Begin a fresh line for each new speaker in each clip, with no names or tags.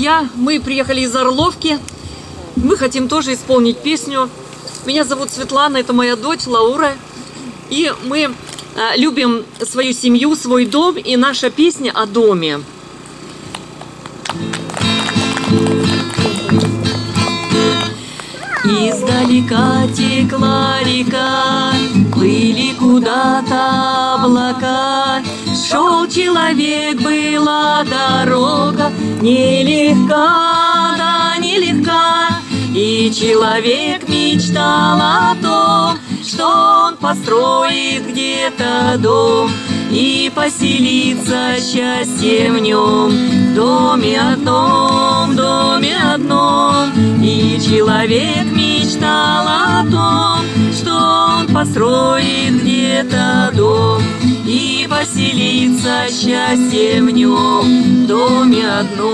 друзья, мы приехали из Орловки. Мы хотим тоже исполнить песню. Меня зовут Светлана, это моя дочь Лаура. И мы любим свою семью, свой дом, и наша песня о доме. Издалека текла река, плыли куда-то облака. Шел человек, была дорога, нелегка, да нелегка. И человек мечтал о том, что он построит где-то дом и поселится счастье в нем, в доме одном, в доме одном. И человек мечтал о том, что он построит где-то дом и поселится счастье в нем, в доме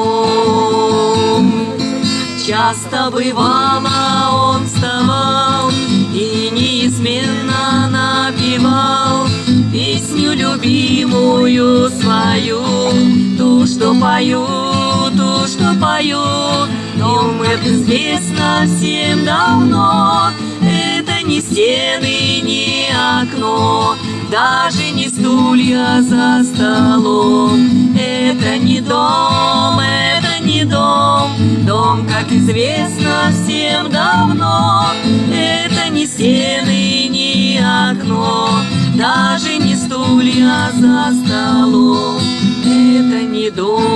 одном. Часто бывало, он вставал и неизменно напевал песню любимую свою, ту, что пою, ту, что пою. Дом это известно всем давно, это не стены, не окно, даже не стулья за столом. Это не дом, это не дом. Дом, как известно всем давно, это не стены, не окно, даже не стулья за столом. Это не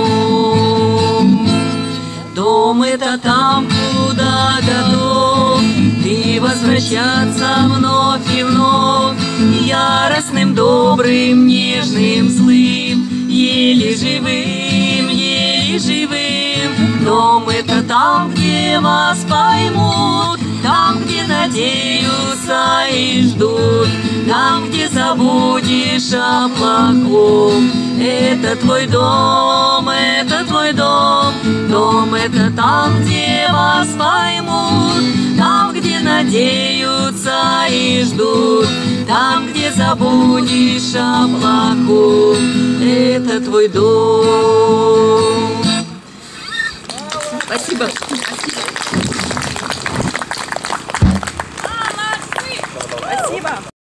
дом. Дом это там, куда готов ты возвращаться вновь и вновь, яростным, добрым, нежным, злым, еле живым, еле живым. Дом это там, где вас поймут, там, где надеются и ждут, там, где забудешь о плохом. Это твой дом, это твой дом. Дом это там, где вас поймут, там, где надеются и ждут, там, где забудешь о плохом. Это твой дом. Спасибо. Спасибо.